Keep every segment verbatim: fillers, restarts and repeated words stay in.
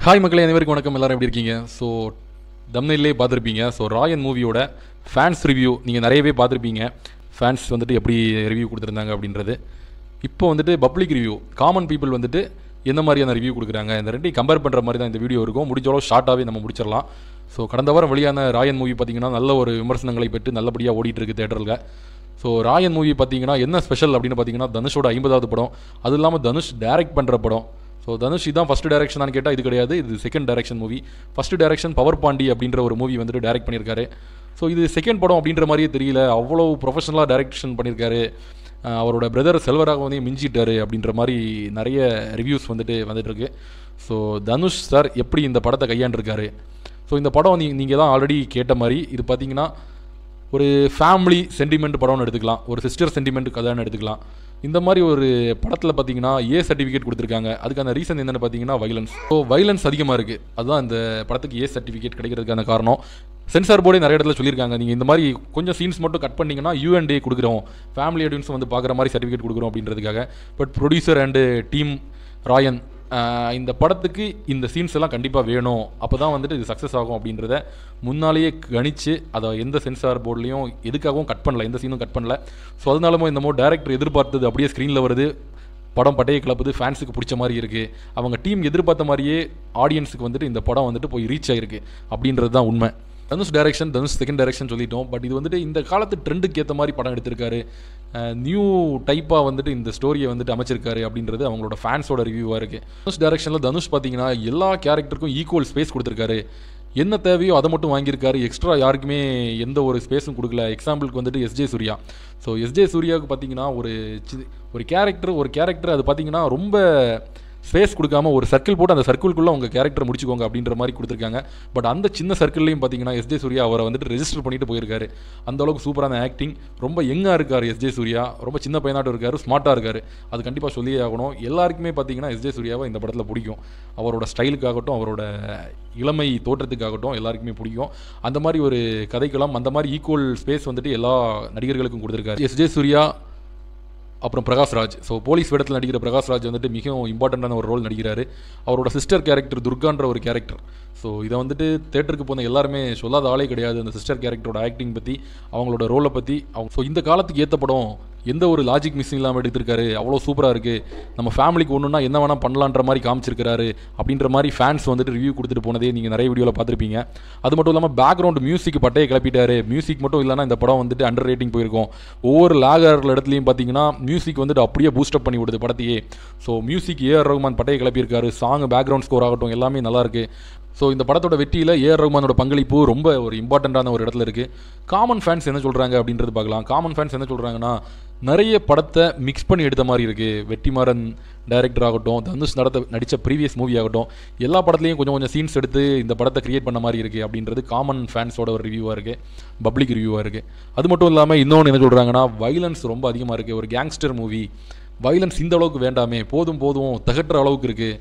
Hi மக்களே, அனைவருக்கும் வணக்கம். எல்லாரும் எப்படி இருக்கீங்க? ஸோ தம்ப்நெயிலே பார்த்துருப்பீங்க. ஸோ ராயன் மூவியோட ஃபேன்ஸ் ரிவ்யூ நீங்கள் நிறையவே பார்த்துருப்பீங்க. ஃபேன்ஸ் வந்துட்டு எப்படி ரிவ்யூ கொடுத்துருந்தாங்க அப்படின்றது. இப்போ வந்துட்டு பப்ளிக் ரிவ்யூ, காமன் பீப்புள் வந்துட்டு எந்த மாதிரியான ரிவ்யூ கொடுக்குறாங்க, இந்த ரெண்டையும் கம்பேர் பண்ணுற மாதிரி தான் இந்த வீடியோ இருக்கும். முடிஞ்சளவு ஷார்ட்டாகவே நம்ம முடிச்சிடலாம். ஸோ கடந்த வாரம் வெளியான ராயன் மூவி பார்த்திங்கன்னா நல்ல ஒரு விமர்சனங்களை பெற்று நல்லபடியாக ஓடிட்டுருக்கு தேட்டரில். ஸோ ராயன் மூவி பார்த்திங்கன்னா என்ன ஸ்பெஷல் அப்படின்னு பார்த்தீங்கன்னா, தனுஷோட ஐம்பதாவது படம், அது இல்லாமல் தனுஷ் டைரக்ட் பண்ணுற படம். ஸோ தனுஷ் இதான் ஃபஸ்ட்டு டைரக்ஷனானு கேட்டால் இது கிடையாது, இது second direction movie. First direction power Paandi அப்படின்ற ஒரு மூவி வந்துட்டு டைரக்ட் பண்ணியிருக்காரு. ஸோ இது செகண்ட் படம் அப்படின்ற மாதிரியே தெரியல, அவ்வளோ ப்ரொஃபஷனலாக டைரக்ஷன் பண்ணியிருக்காரு. அவரோட பிரதர் செல்வராகவனையும் மிஞ்சிட்டாரு அப்படின்ற மாதிரி நிறைய ரிவ்யூஸ் வந்துட்டு வந்துட்டுருக்கு. ஸோ தனுஷ் சார் எப்படி இந்த படத்தை கையாண்டிருக்காரு. ஸோ இந்த படம் நீ நீங்கள் தான் ஆல்ரெடி கேட்ட மாதிரி இது பார்த்திங்கன்னா ஒரு ஃபேமிலி சென்டிமெண்ட் படம்னு எடுத்துக்கலாம், ஒரு சிஸ்டர் சென்டிமெண்ட் கதைன்னு எடுத்துக்கலாம். இந்த மாதிரி ஒரு படத்தில் பார்த்தீங்கன்னா ஏ சர்டிஃபிகேட் கொடுத்துருக்காங்க. அதுக்கான ரீசன் என்னென்னு பார்த்தீங்கன்னா வைலன்ஸ். ஸோ வைலன்ஸ் அதிகமாக இருக்குது, அதுதான் இந்த படத்துக்கு ஏ சர்டிஃபிகேட் கிடைக்கிறதுக்கான காரணம். சென்சார் போர்டே நிறைய இடத்துல சொல்லியிருக்காங்க, நீங்கள் இந்த மாதிரி கொஞ்சம் சீன்ஸ் மட்டும் கட் பண்ணிங்கன்னா யூஎன்டே கொடுக்குறோம், ஃபேமிலி ஆடியன்ஸ் வந்து பார்க்குற மாதிரி சர்டிஃபிகேட் கொடுக்குறோம் அப்படின்றதுக்காக. But producer and team Raayan இந்த படத்துக்கு இந்த சீன்ஸ் எல்லாம் கண்டிப்பாக வேணும், அப்போ தான் வந்துட்டு இது சக்ஸஸ் ஆகும் அப்படின்றத முன்னாலேயே கணிச்சு அதை எந்த சென்சார் போர்ட்லேயும் எதுக்காகவும் கட் பண்ணல, எந்த சீனும் கட் பண்ணல. ஸோ அதனாலமோ என்னமோ டேரக்டர் எதிர்பார்த்தது அப்படியே ஸ்க்ரீனில் வருது, படம் பட்டையை கிளப்புது, ஃபேன்ஸுக்கு பிடிச்ச மாதிரி இருக்குது. அவங்க டீம் எதிர்பார்த்த மாதிரியே ஆடியன்ஸுக்கு வந்துட்டு இந்த படம் வந்துட்டு போய் ரீச் ஆகிருக்கு அப்படின்றது தான் உண்மை. Dhanush direction, Dhanush second direction சொல்லிட்டோம். பட் இது வந்துட்டு இந்த காலத்து ட்ரெண்டுக்கு ஏற்ற மாதிரி படம் எடுத்திருக்காரு, நியூ டைப்பாக வந்துட்டு இந்த ஸ்டோரியை வந்துட்டு அமைச்சிருக்காரு அப்படின்றது அவங்களோட ஃபேன்ஸோட ரிவ்யூவாக இருக்குது. தனுஷ் டைரக்ஷனில் தனுஷ் பார்த்தீங்கன்னா எல்லா கேரக்டருக்கும் ஈக்குவல் ஸ்பேஸ் கொடுத்துருக்காரு. என்ன தேவையோ அதை மட்டும் வாங்கியிருக்காரு, எக்ஸ்ட்ரா யாருக்குமே எந்த ஒரு ஸ்பேஸும் கொடுக்கல. எக்ஸாம்பிளுக்கு வந்துட்டு எஸ்ஜே சூர்யா. ஸோ எஸ்ஜே சூர்யாவுக்கு பார்த்தீங்கன்னா ஒரு ஒரு கேரக்டர் ஒரு கேரக்டர் அது பார்த்தீங்கன்னா ரொம்ப ஸ்பேஸ் கொடுக்காம ஒரு சர்க்கிள் போட்டு அந்த சர்க்கிள்குள்ளே உங்கள் கேரக்டர் முடிச்சுக்கோங்க அப்படின்ற மாதிரி கொடுத்துருக்காங்க. பட் அந்த சின்ன சர்க்கிள்லையும் பார்த்தீங்கன்னா எஸ்ஜே சூர்யா அவரை வந்துட்டு ரெஜிஸ்டர் பண்ணிட்டு போயிருக்காரு. அந்த அளவுக்கு சூப்பரான ஆக்டிங், ரொம்ப யங்காக இருக்கார் எஸ்ஜே சூர்யா, ரொம்ப சின்ன பையனாட்டும் இருக்கார், ஸ்மார்ட்டாக இருக்கார். அது கண்டிப்பாக சொல்லியே ஆகணும். எல்லாருக்குமே பார்த்தீங்கன்னா எஸ்ஜே சூர்யாவை இந்த படத்தில் பிடிக்கும். அவரோட ஸ்டைலுக்காகட்டும், அவரோட இளமை தோற்றத்துக்காகட்டும் எல்லாருக்குமே பிடிக்கும். அந்த மாதிரி ஒரு கதைக்களம், அந்த மாதிரி ஈக்குவல் ஸ்பேஸ் வந்துட்டு எல்லா நடிகர்களுக்கும் கொடுத்துருக்காரு. எஸ்ஜே சூர்யா அப்புறம் பிரகாஷ்ராஜ். ஸோ போலீஸ் வேடத்தில் நடிக்கிற பிரகாஷ்ராஜ் வந்துட்டு மிகவும் இம்பார்ட்டண்ட்டான ஒரு ரோல் நடிக்கிறாரு. அவரோட சிஸ்டர் கேரக்டர் துர்கான்ற ஒரு கேரக்டர். ஸோ இதை வந்துட்டு தேட்டருக்கு போன எல்லாருமே சொல்லாத ஆளே கிடையாது அந்த சிஸ்டர் கேரக்டரோட ஆக்டிங் பற்றி, அவங்களோட ரோலை பற்றி. அவங்க ஸோ இந்த காலத்துக்கு ஏற்ற படம், எந்த ஒரு லாஜிக் மிஸ்ஸிங் இல்லாமல் எடுத்திருக்காரு, அவ்வளோ சூப்பராக இருக்குது. நம்ம ஃபேமிலிக்கு ஒன்றுனா என்ன வேணால் பண்ணலான்ற மாதிரி காமிச்சிருக்காரு அப்படின்ற மாதிரி ஃபேன்ஸ் வந்துட்டு ரிவ்யூ கொடுத்துட்டு போனதே நீங்கள் நிறைய வீடியோவில் பார்த்துருப்பீங்க. அது மட்டும் இல்லாமல் பேக்ரவுண்ட் மியூசிக் பட்டையை கிளப்பிட்டாரு. மியூசிக் மட்டும் இல்லைனா இந்த படம் வந்துட்டு அண்டர் ரேட்டிங் போயிருக்கும். ஒவ்வொரு லேகர் இடத்துலையும் பார்த்தீங்கன்னா மியூசிக் வந்துட்டு அப்படியே பூஸ்டப் பண்ணி விடுது படத்தையே. ஸோ மியூசிக் ஏஆர் ரஹ்மான் பட்டையை கிளப்பியிருக்காரு. சாங், பேக்ரவுண்ட் ஸ்கோர் ஆகட்டும் எல்லாமே நல்லாயிருக்கு. ஸோ இந்த படத்தோட வெற்றியில் ஏஆர் ரஹ்மானோட பங்களிப்பு ரொம்ப ஒரு இம்பார்ட்டண்ட்டான ஒரு இடத்துல இருக்குது. காமன் ஃபேன்ஸ் என்ன சொல்கிறாங்க அப்படின்றது பார்க்கலாம். காமன் ஃபேன்ஸ் என்ன சொல்கிறாங்கன்னா, நிறைய படத்தை மிக்ஸ் பண்ணி எடுத்த மாதிரி இருக்குது. வெற்றிமாறன் டைரக்டர் ஆகட்டும், தனுஷ் நடத்த நடித்த ப்ரீவியஸ் மூவி ஆகட்டும், எல்லா படத்துலையும் கொஞ்சம் கொஞ்சம் சீன்ஸ் எடுத்து இந்த படத்தை கிரியேட் பண்ண மாதிரி இருக்குது அப்படின்றது காமன் ஃபேன்ஸோட ஒரு ரிவ்யூவாக இருக்குது, பப்ளிக் ரிவ்யூவாக இருக்குது. அது மட்டும் இல்லாமல் இன்னொன்று என்ன சொல்கிறாங்கன்னா, வைலன்ஸ் ரொம்ப அதிகமாக இருக்குது. ஒரு கேங்ஸ்டர் மூவி, வைலன்ஸ் இந்த அளவுக்கு வேண்டாமே, போதும் போதும் தகட்டுற அளவுக்கு இருக்குது.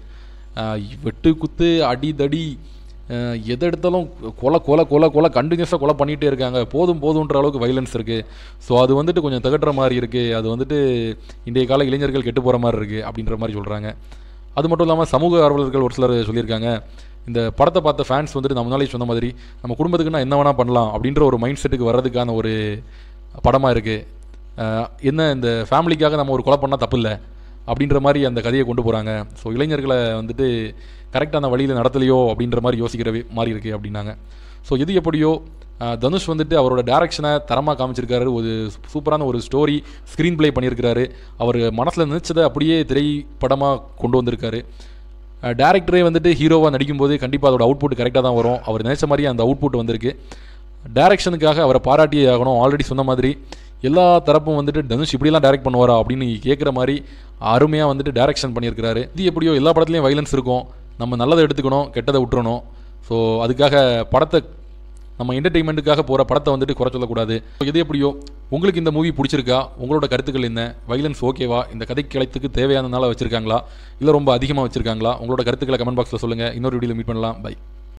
வெட்டு குத்து அடி தடி எதை எடுத்தாலும் கொலை கொலை கொலை கொலை கண்டினியூஸாக கொலை பண்ணிகிட்டே இருக்காங்க, போதும் போதுன்ற அளவுக்கு வைலன்ஸ் இருக்குது. ஸோ அது வந்துட்டு கொஞ்சம் தகட்டுற மாதிரி இருக்குது. அது வந்துட்டு இன்றைய கால இளைஞர்கள் கெட்டு போகிற மாதிரி இருக்குது அப்படின்ற மாதிரி சொல்கிறாங்க. அது மட்டும் இல்லாமல் சமூக ஆர்வலர்கள் ஒரு சிலர் சொல்லியிருக்காங்க, இந்த படத்தை பார்த்த ஃபேன்ஸ் வந்துட்டு நம்ம முன்னாலே சொன்ன மாதிரி நம்ம குடும்பத்துக்குன்னா என்ன வேணால் பண்ணலாம் அப்படின்ற ஒரு மைண்ட் செட்டுக்கு வர்றதுக்கான ஒரு படமாக இருக்குது. என்ன இந்த ஃபேமிலிக்காக நம்ம ஒரு கொலை பண்ணால் தப்பு இல்லை அப்படின்ற மாதிரி அந்த கதையை கொண்டு போகிறாங்க. ஸோ இளைஞர்களை வந்துட்டு கரெக்டான வழியில் நடத்தலையோ அப்படின்ற மாதிரி யோசிக்கிற மாதிரி இருக்குது அப்படின்னாங்க. ஸோ எது எப்படியோ தனுஷ் வந்துட்டு அவரோட டேரக்ஷனை தரமாக காமிச்சிருக்காரு. ஒரு சூப்பரான ஒரு ஸ்டோரி ஸ்க்ரீன் ப்ளே பண்ணியிருக்காரு. அவர் மனசில் நினச்சதை அப்படியே திரைப்படமாக கொண்டு வந்திருக்காரு. டேரக்டரே வந்துட்டு ஹீரோவாக நடிக்கும்போது கண்டிப்பாக அதோட அவுட்புட் கரெக்டாக தான் வரும். அவர் நினச்ச மாதிரியே அந்த அவுட்புட் வந்திருக்கு. டேரக்ஷனுக்காக அவரை பாராட்டியே ஆகணும். ஆல்ரெடி சொன்ன மாதிரி எல்லா தரப்பும் வந்துட்டு தனுஷ் இப்படியெல்லாம் டைரக்ட் பண்ணுவாரா அப்படின்னு கேட்குற மாதிரி அருமையாக வந்துட்டு டைரக்ஷன் பண்ணியிருக்கிறாரு. இது எப்படியோ எல்லா படத்துலையும் வைலன்ஸ் இருக்கும், நம்ம நல்லதை எடுத்துக்கணும், கெட்டதை விட்டுறணும். ஸோ அதுக்காக படத்தை நம்ம என்டர்டெயின்மெண்ட்டுக்காக போகிற படத்தை வந்துட்டு குறை சொல்லக்கூடாது. எது எப்படியோ உங்களுக்கு இந்த மூவி பிடிச்சிருக்கா, உங்களோட கருத்துக்கள் என்ன, வைலன்ஸ் ஓகேவா, இந்த கதை கிளைத்துக்கு தேவையானனால வச்சுருக்காங்களா இல்லை ரொம்ப அதிகமாக வச்சுருக்காங்களா, உங்களோட கருத்துக்களை கமெண்ட் பாக்ஸில் சொல்லுங்கள். இன்னொரு வீடியோவில் மீட் பண்ணலாம். பை.